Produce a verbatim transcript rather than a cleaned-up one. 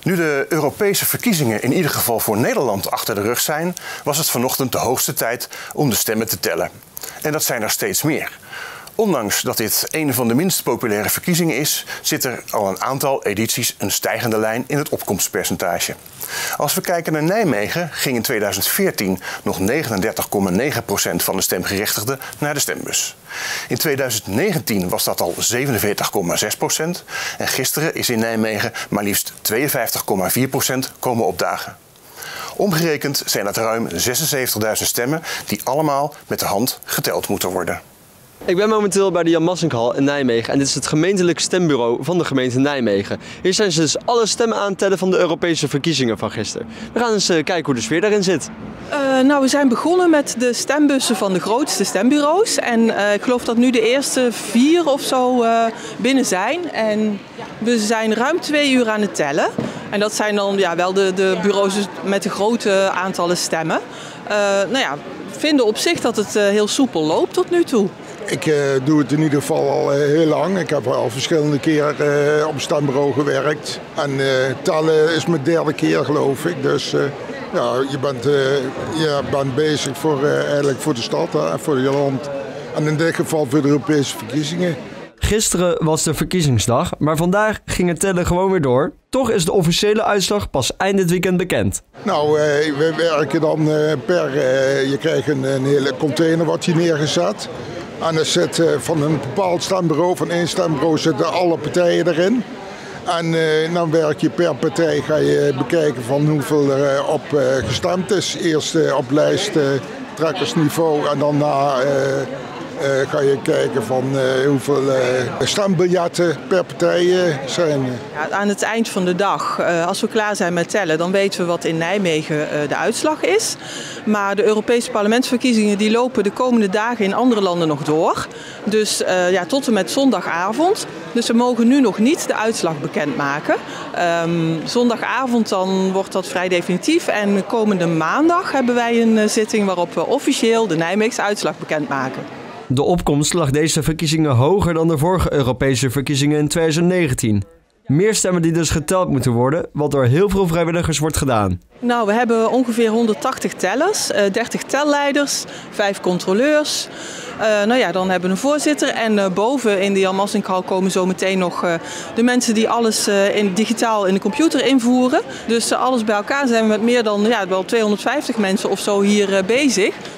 Nu de Europese verkiezingen in ieder geval voor Nederland achter de rug zijn, was het vanochtend de hoogste tijd om de stemmen te tellen. En dat zijn er steeds meer. Ondanks dat dit een van de minst populaire verkiezingen is, zit er al een aantal edities een stijgende lijn in het opkomstpercentage. Als we kijken naar Nijmegen, ging in tweeduizend veertien nog negenendertig komma negen procent van de stemgerechtigden naar de stembus. In tweeduizend negentien was dat al zevenenveertig komma zes procent en gisteren is in Nijmegen maar liefst tweeënvijftig komma vier procent komen opdagen. Omgerekend zijn dat ruim zesenzeventigduizend stemmen die allemaal met de hand geteld moeten worden. Ik ben momenteel bij de Jan Massinkhal in Nijmegen en dit is het gemeentelijk stembureau van de gemeente Nijmegen. Hier zijn ze dus alle stemmen aan het tellen van de Europese verkiezingen van gisteren. We gaan eens kijken hoe de sfeer daarin zit. Uh, nou, we zijn begonnen met de stembussen van de grootste stembureaus. En uh, ik geloof dat nu de eerste vier of zo uh, binnen zijn. En we zijn ruim twee uur aan het tellen. En dat zijn dan ja, wel de, de bureaus met de grote aantallen stemmen. Uh, nou ja, we vinden op zich dat het uh, heel soepel loopt tot nu toe. Ik uh, doe het in ieder geval al uh, heel lang. Ik heb al verschillende keren uh, op een stembureau gewerkt. En uh, tellen is mijn derde keer, geloof ik. Dus uh, ja, je bent, uh, je bent bezig voor, uh, eigenlijk voor de stad en voor je land. En in dit geval voor de Europese verkiezingen. Gisteren was de verkiezingsdag, maar vandaag ging het tellen gewoon weer door. Toch is de officiële uitslag pas eind dit weekend bekend. Nou, uh, we werken dan uh, per... Uh, je krijgt een, een hele container wat je neergezet. En er zit uh, van een bepaald stembureau, van één stembureau, zitten alle partijen erin. En uh, dan werk je per partij, ga je bekijken van hoeveel er uh, op uh, gestemd is. Eerst uh, op lijsttrekkersniveau en dan na uh, uh, ga je kijken van uh, hoeveel uh, stembiljetten per partij uh, zijn. Ja, aan het eind van de dag, uh, als we klaar zijn met tellen, dan weten we wat in Nijmegen uh, de uitslag is. Maar de Europese parlementsverkiezingen die lopen de komende dagen in andere landen nog door. Dus uh, ja, tot en met zondagavond. Dus we mogen nu nog niet de uitslag bekendmaken. Um, zondagavond dan wordt dat vrij definitief. En komende maandag hebben wij een uh, zitting waarop we officieel de Nijmeegse uitslag bekendmaken. De opkomst lag deze verkiezingen hoger dan de vorige Europese verkiezingen in tweeduizend negentien. Meer stemmen die dus geteld moeten worden, wat door heel veel vrijwilligers wordt gedaan. Nou, we hebben ongeveer honderdtachtig tellers, dertig telleiders, vijf controleurs. Uh, nou ja, dan hebben we een voorzitter en uh, boven in de Jan Massinkhal komen zo meteen nog uh, de mensen die alles uh, in, digitaal in de computer invoeren. Dus uh, alles bij elkaar zijn we met meer dan ja, wel tweehonderdvijftig mensen of zo hier uh, bezig.